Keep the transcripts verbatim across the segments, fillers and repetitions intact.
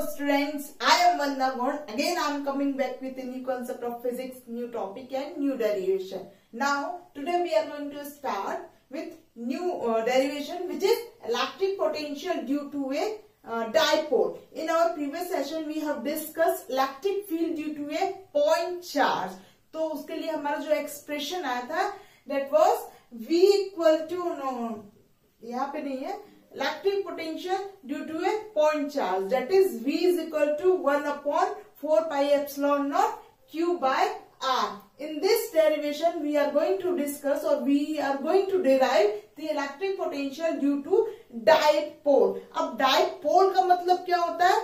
students, I am Vandana Gond. Again I am coming back with a new concept of physics, new topic and new derivation. Now today we are going to start with new uh, derivation, which is electric potential due to a uh, dipole. In our previous session we have discussed electric field due to a point charge. तो उसके लिए हमारा जो expression आया था that was V equal to, no यहाँ पे नहीं है, electric potential due to a point charge, that is V is equal to one upon four pi epsilon naught Q by R. In this derivation we are going to discuss or we are going to derive the electric potential due to dipole. अब dipole का मतलब क्या होता है?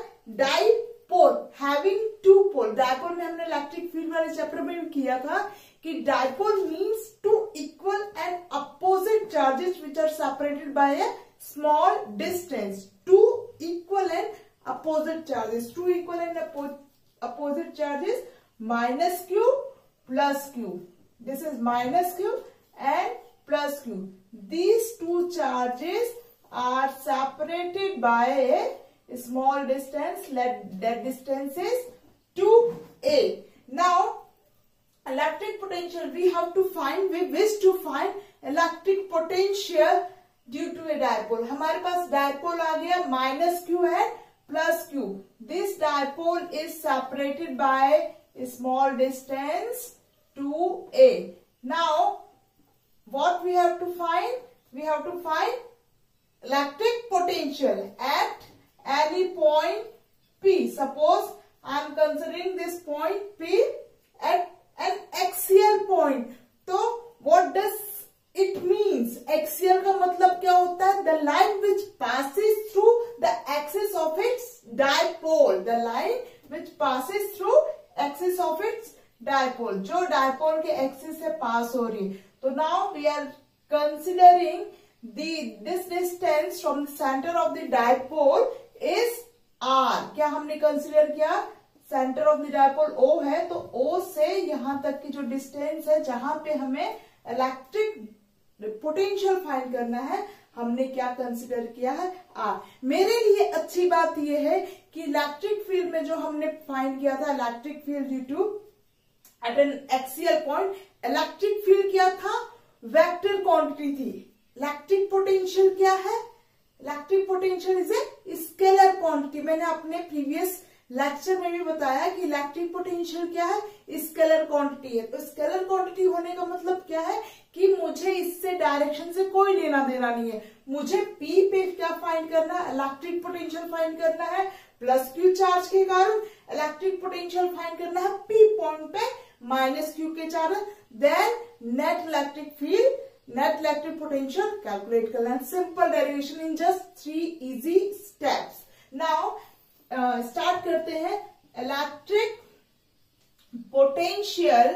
Dipole having two pole. Dipole में हमने electric field वाले chapter में भी किया था कि dipole means two equal and opposite charges which are separated by a small distance. Two equal and opposite charges. Two equal and oppo opposite charges, minus q plus q. This is minus q and plus q. These two charges are separated by a small distance. Let that distance is two a. Now electric potential we have to find. We wish to find electric potential due to a dipole. हमारे पास dipole आ गया, minus Q है plus Q. This dipole is separated by small distance two A. Now what we have to find? We have to find electric potential at any point P. Suppose I am considering this point P at an axial point. तो what does it means? Axial का मतलब क्या होता है? The line which passes through the axis of its dipole. The line which passes through axis of its dipole. जो dipole के axis से pass हो रही. तो now we are considering the this distance from the center of the dipole is R. क्या हमने consider किया? Center of the dipole O है, तो O से यहाँ तक की जो distance है जहां पे हमें इलेक्ट्रिक पोटेंशियल फाइंड करना है, हमने क्या कंसिडर किया है? आर. मेरे लिए अच्छी बात यह है कि इलेक्ट्रिक फील्ड में जो हमने फाइंड किया था electric field due to at an axial point, electric field क्या था? वेक्टर क्वांटिटी थी. इलेक्ट्रिक पोटेंशियल क्या है? Electric potential is a scalar quantity. मैंने अपने प्रीवियस लेक्चर में भी बताया कि इलेक्ट्रिक पोटेंशियल क्या है? स्केलर क्वांटिटी है. तो स्केलर क्वांटिटी होने का मतलब क्या है कि मुझे इससे डायरेक्शन से कोई लेना देना नहीं है. मुझे P पे क्या फाइंड करना है? इलेक्ट्रिक पोटेंशियल फाइंड करना है. प्लस क्यू चार्ज के कारण इलेक्ट्रिक पोटेंशियल फाइंड करना है P पॉइंट पे माइनस क्यू के कारण. Then net electric field, net electric potential calculate करना है. Simple derivation in just three easy steps. Now start uh, करते हैं. Electric potential,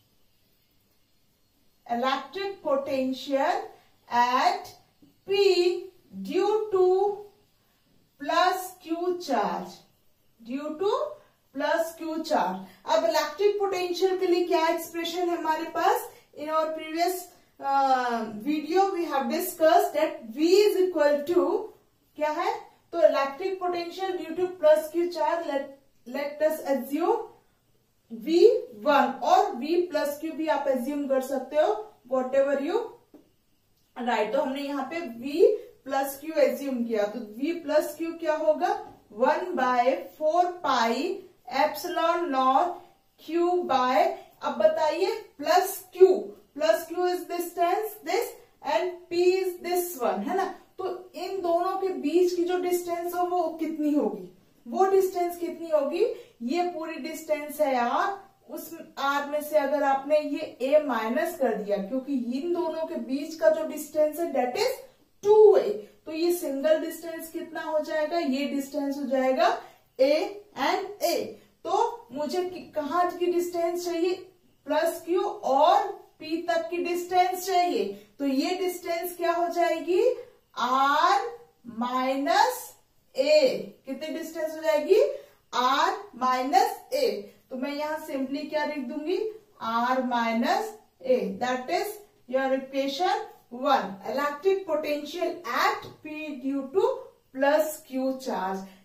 electric potential at P due to plus Q charge, due to plus Q charge. अब electric potential के लिए क्या expression है हमारे पास? In our previous video we have discussed that V is equal to क्या है? तो electric potential due to plus Q charge, let let us assume V one और V प्लस क्यू भी आप एज्यूम कर सकते हो, वॉट एवर यू राइट. तो हमने यहाँ पे V प्लस क्यू एज्यूम किया, तो V प्लस क्यू क्या होगा? One by four pi epsilon not Q by, अब बताइए plus Q, plus Q is distance this and P is this one, है ना. तो इन दोनों के बीच की जो डिस्टेंस है वो कितनी होगी? वो डिस्टेंस कितनी होगी? ये पूरी डिस्टेंस है R. उस R में से अगर आपने ये A माइनस कर दिया, क्योंकि इन दोनों के बीच का जो डिस्टेंस है डेट इज टू ए, तो ये सिंगल डिस्टेंस कितना हो जाएगा? ये डिस्टेंस हो जाएगा A एंड A. तो मुझे कहाँ की डिस्टेंस चाहिए? प्लस क्यू और P तक की डिस्टेंस चाहिए. तो ये डिस्टेंस क्या हो जाएगी? R minus A. कितनी डिस्टेंस हो जाएगी? R minus A. तो मैं यहां सिंपली क्या लिख दूंगी? R minus A. That is your equation one. Electric potential at P due to plus Q charge.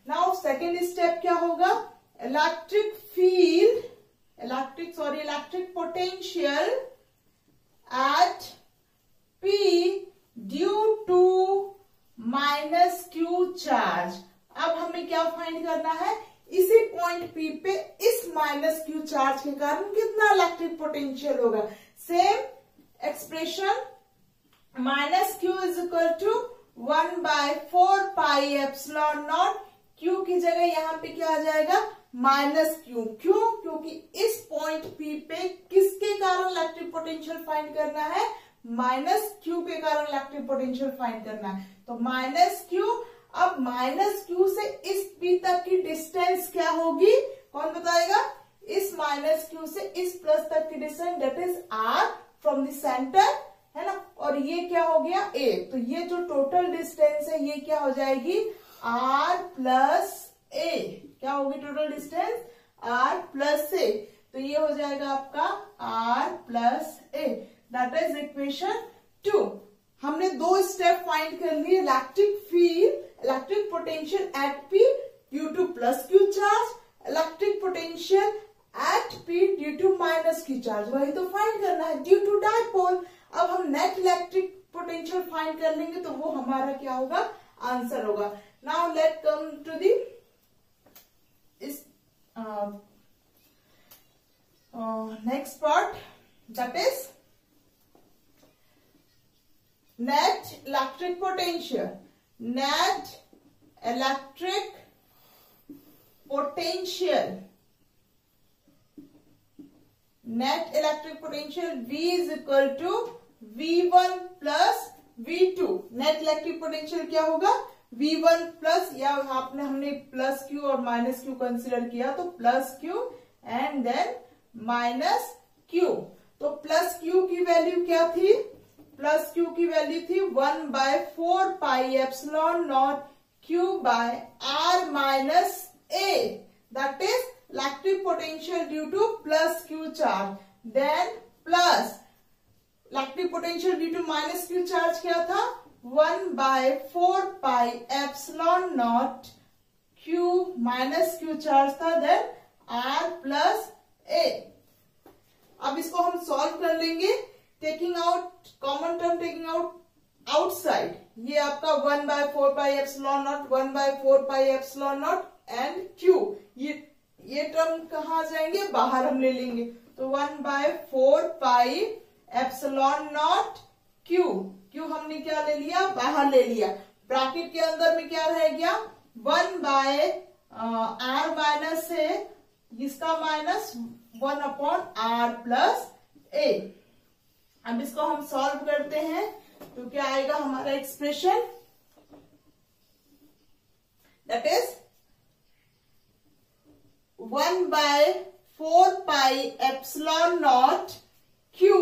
Now second step क्या होगा, electric field, electric sorry electric potential at P due to minus Q charge. अब हमें क्या find करना है, इसी point P पे इस माइनस क्यू चार्ज के कारण कितना इलेक्ट्रिक पोटेंशियल होगा। Same expression, minus Q is equal to one by four pi epsilon not, Q की जगह यहाँ पे क्या आ जाएगा माइनस क्यू। क्यों, क्योंकि इस पॉइंट P पे किसके कारण इलेक्ट्रिक पोटेंशियल फाइंड करना है, माइनस क्यू के कारण इलेक्ट्रिक पोटेंशियल फाइंड करना है। तो माइनस क्यू, अब माइनस क्यू से इस P तक की डिस्टेंस क्या होगी, कौन बताएगा, इस माइनस क्यू से इस प्लस तक की distance that is R from the centre, है ना, और ये क्या हो गया A। तो ये जो टोटल डिस्टेंस है ये क्या हो जाएगी R प्लस A, क्या होगी total distance R plus A। तो ये हो जाएगा आपका R plus A, that is equation two. हमने दो स्टेप फाइंड कर लिए, electric field, electric potential at P due to plus Q charge, electric potential at P due to minus Q charge, वही तो फाइंड करना है ड्यू टू डायपोल। अब हम नेट इलेक्ट्रिक पोटेंशियल फाइंड कर लेंगे तो वो हमारा क्या होगा, आंसर होगा। Now let come to the इस next part, that is net electric potential, net electric potential, net electric potential V is equal to V one plus V two। net electric potential क्या होगा V one plus, या आपने हमने plus Q और minus Q consider किया तो plus Q and then minus Q। तो plus Q की वैल्यू क्या थी, प्लस क्यू की वैल्यू थी one by four pi epsilon not Q by R minus A, that is electric potential due to plus Q charge. Then plus electric potential due to minus Q charge क्या था, one by four pi epsilon not Q minus Q charge था, then R plus A. अब इसको हम solve कर लेंगे, taking out common term, taking out outside, ये आपका one by four pi epsilon not, one by four pi epsilon nought and Q, ये ये टर्म कहाँ जाएंगे, बाहर हम ले लेंगे। तो one by four pi epsilon not Q, Q हमने क्या ले लिया, बाहर ले लिया। ब्रैकेट के अंदर में क्या रह गया, वन बाय आर माइनस है, इसका minus one upon R plus A. अब इसको हम सॉल्व करते हैं तो क्या आएगा हमारा expression, that is one by four pi epsilon not Q,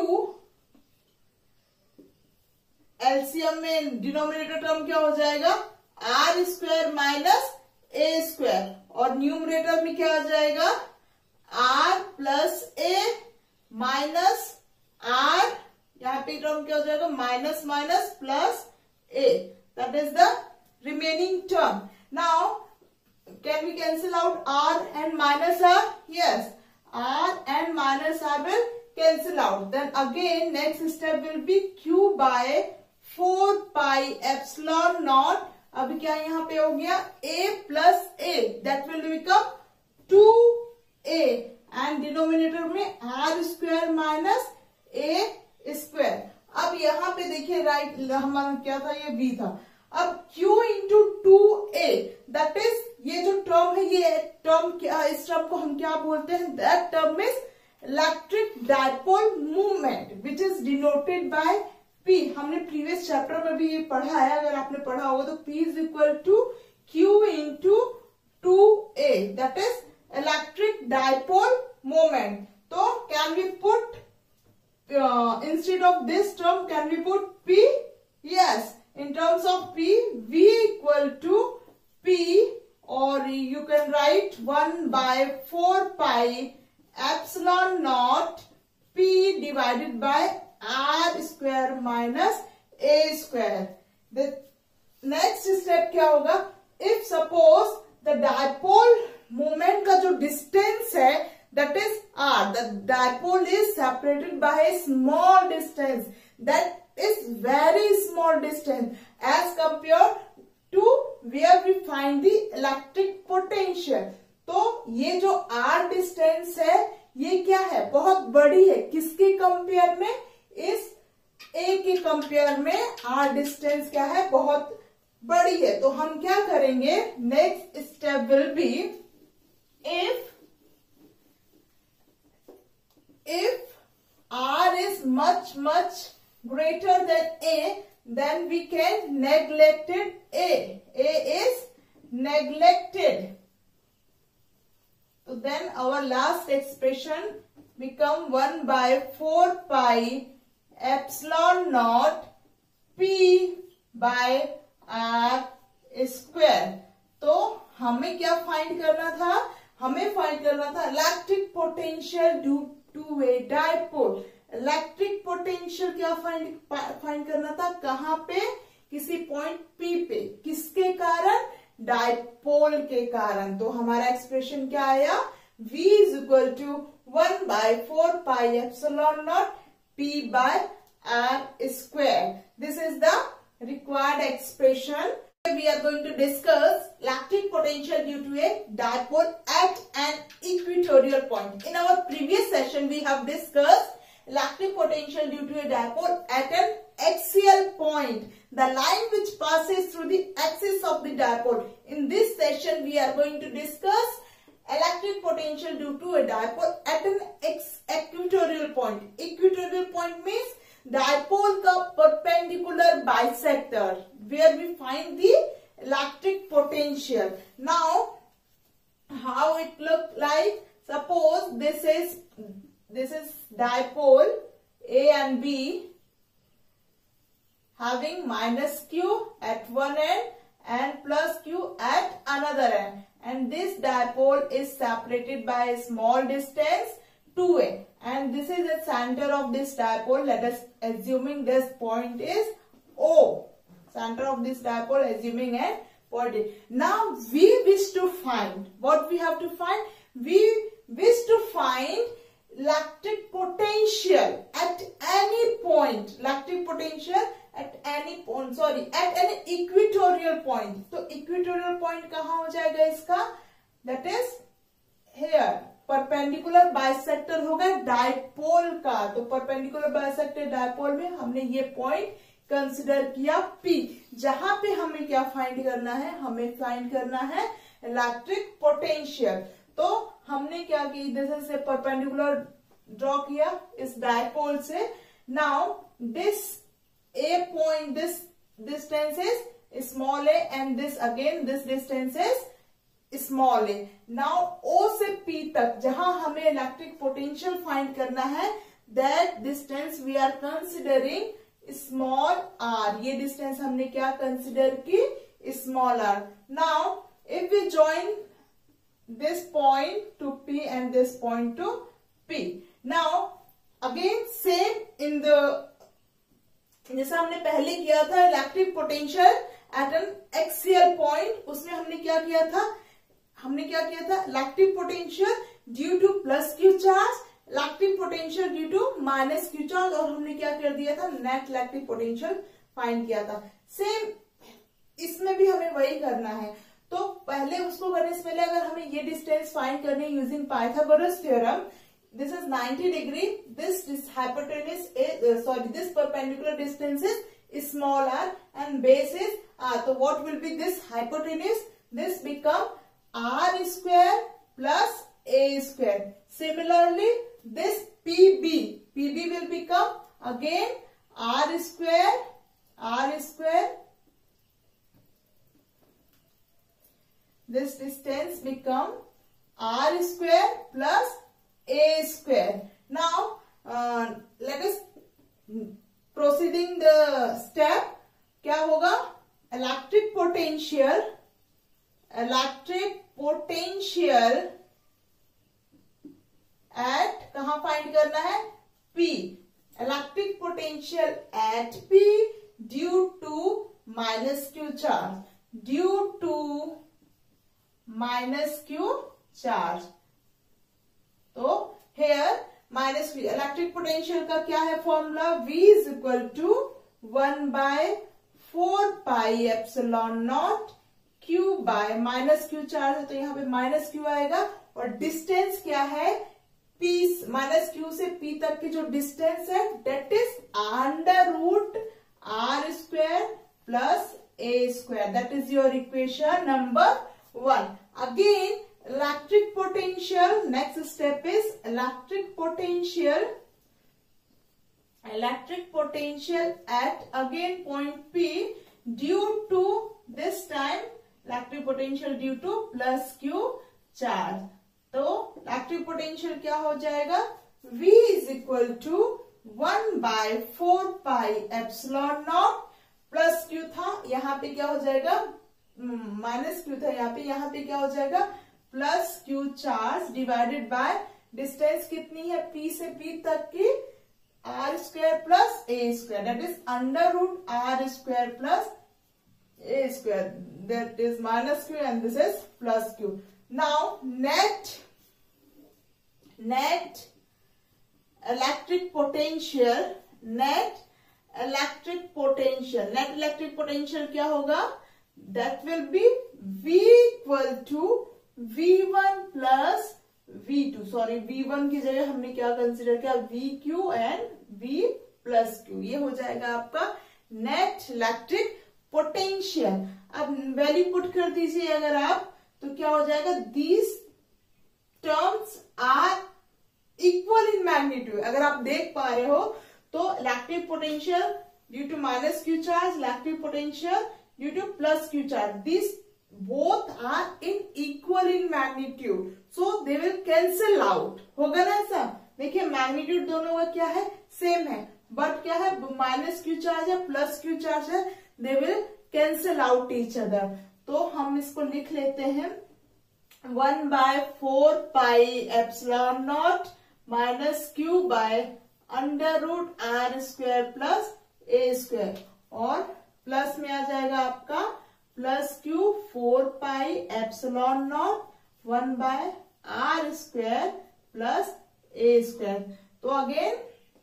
LCM में डिनोमिनेटर टर्म क्या हो जाएगा R square minus A square, और न्यूमरेटर में क्या आ जाएगा R plus A minus R, यहाँ पे टर्म क्या हो जाएगा minus minus plus A, that is the remaining term. Now can we cancel out R and minus R, yes R and minus R will cancel out. Then again next step will be Q by four pi epsilon nought, अब क्या यहाँ पे हो गया a plus A, that will become two A and denominator में R square minus A square. अब यहाँ पे देखिए राइट हमारा क्या था, ये v था। अब q into two A, that is ये जो टर्म है, ये टर्म क्या, इस टर्म को हम क्या बोलते हैं, that term is electric dipole movement which is denoted by P। हमने प्रीवियस चैप्टर में भी ये पढ़ा है, अगर आपने पढ़ा होगा तो P is equal to Q into two A, that is electric dipole moment. तो can we put Uh, instead of this term can we put P? Yes, in terms of P, V equal to P, or you can write one by four pi epsilon naught P divided by R square minus A square. The next step क्या होगा, if suppose the dipole moment का जो distance है that is R. The dipole is separated by a small distance, that is very small distance as compare to where we find the electric potential. तो ये जो are distance है ये क्या है, बहुत बड़ी है. किसके कंपेयर में, इस ए के कंपेयर में आर डिस्टेंस क्या है, बहुत बड़ी है. तो हम क्या करेंगे, next step will be if if R is much much greater then A, then we can neglected a. A is neglected. So then our last expression become one by four pi epsilon naught p by r square. तो हमें क्या find करना था, हमें find करना था electric potential due to a dipole. Electric potential क्या find find करना था, कहां पे, किसी पॉइंट P पे. किसके कारण, डायपोल के कारण. तो हमारा एक्सप्रेशन क्या आया, V is equal to one by four pi epsilon nought P by R square. This is the required expression. We are going to discuss electric potential due to a dipole at an equatorial point. In our previous session, we have discussed electric potential due to a dipole at an axial point, the line which passes through the axis of the dipole. In this session, we are going to discuss electric potential due to a dipole at an equatorial point. Equatorial point means dipole का perpendicular bisector, where we find the electric potential. Now, how it look like? Suppose this is this is dipole A and B having minus Q at one end and plus Q at another end, and this dipole is separated by a small distance two a, and this is the center of this dipole. Let us assuming this point is O, center of this dipole, assuming a point. Now we wish to find, what we have to find, we wish to find electric potential at any point, electric potential at any point, sorry, at an equatorial point. तो equatorial point कहाँ हो जाएगा इसका, that is here. Perpendicular bisector होगा dipole का. तो perpendicular bisector dipole में हमने ये पॉइंट कंसिडर किया P, जहां पे हमें क्या फाइंड करना है, हमें फाइंड करना है इलेक्ट्रिक पोटेंशियल. तो हमने क्या किया, दिस से परपेंडिकुलर ड्रॉ किया इस डायपोल से. Now this A point, this distance is small A and this again this distance is small A. Now O से P तक जहां हमें इलेक्ट्रिक पोटेंशियल फाइंड करना है, that distance we are considering small r. ये distance हमने क्या consider की, small r. Now if we join this point to P and this point to P. Now again same in the, जैसा हमने पहले किया था electric potential at an axial point, उसमें हमने क्या किया था, हमने क्या किया था electric potential due to plus Q charge, electric potential due to minus Q charge, और हमने क्या कर दिया था, नेट इलेक्ट्रिक पोटेंशियल फाइंड किया था. सेम इसमें भी हमें वही करना है. तो पहले उसको करने से पहले अगर हमें ये डिस्टेंस फाइंड करनी है using Pythagoras theorem, this is ninety degree, this hypotenuse is sorry this perpendicular distance is small R and base is R. तो what will be this hypotenuse, this become R square plus A square. Similarly this PB, PB will become again R square R square. This distance become r square plus a square. Now uh, let us proceeding the step. क्या होगा, electric potential, electric potential at कहां find करना है, P. Electric potential at P due to minus Q charge, due to minus Q charge. तो here minus V, electric potential का क्या है formula, V is equal to one by four pi epsilon not Q by minus Q charge है तो यहाँ पे minus Q आएगा, और डिस्टेंस क्या है P, माइनस क्यू से P तक की जो डिस्टेंस है that is under root R square plus A square. That is your equation number one. Again electric potential, next step is electric potential, electric potential at again point P due to this time electric potential due to plus Q charge। तो electric potential क्या हो जाएगा, V is equal to one by four pi epsilon naught plus Q था, यहाँ पे क्या हो जाएगा माइनस Q था, यहाँ पे यहाँ पे क्या हो जाएगा plus Q charge divided by distance कितनी है P से P तक की R square plus A square, that is under root R square plus A square, that is minus Q and this is plus Q. Now net net electric potential, net electric potential, net electric potential क्या होगा, that will be V equal to V one plus V two, sorry V one की जगह हमने क्या consider किया V Q and V प्लस Q, ये हो जाएगा आपका नेट इलेक्ट्रिक पोटेंशियल। अब वैल्यू पुट कर दीजिए अगर आप, तो क्या हो जाएगा, these terms are equal in magnitude. अगर आप देख पा रहे हो तो electric potential due to minus Q charge, electric potential due to plus Q charge, this both are in equal in magnitude, so they will cancel out। होगा ना ऐसा, देखिए मैग्नीट्यूड दोनों का क्या है सेम है, बट क्या है माइनस क्यू चार्ज है प्लस क्यू चार्ज है, they will cancel out each other। तो हम इसको लिख लेते हैं one by four pi epsilon naught minus Q by under root R square plus A square, और प्लस में आ जाएगा आपका plus Q four pi epsilon not one by R square plus A square. तो अगेन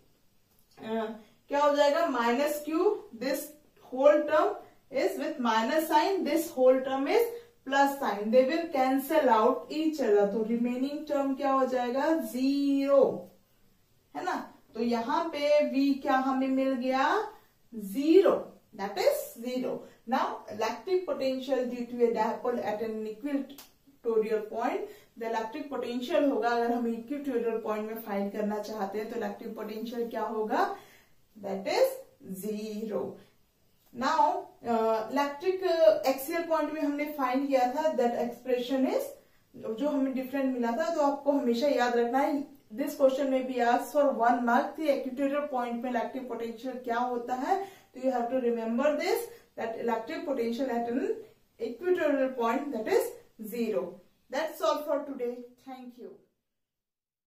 क्या हो जाएगा, minus Q, this whole term is with minus sign, this whole term is plus sign, they will cancel out each other. तो remaining term क्या हो जाएगा, zero, है ना। तो यहाँ पे V क्या हमें मिल गया, zero, that is zero। Now electric potential due to a dipole at an equatorial point, the electric potential होगा, अगर हम equatorial point में फाइंड करना चाहते हैं तो electric potential क्या होगा, that is zero। Now uh, electric uh, axial point में हमने फाइंड किया था, that expression is, जो हमें डिफरेंट मिला था, तो आपको हमेशा याद रखना है, दिस क्वेश्चन में भी asked for one mark, the equatorial point में इलेक्ट्रिक पोटेंशियल क्या होता है, तो you have to remember this, that electric potential at an equatorial point, that is zero। That's all for today. Thank you.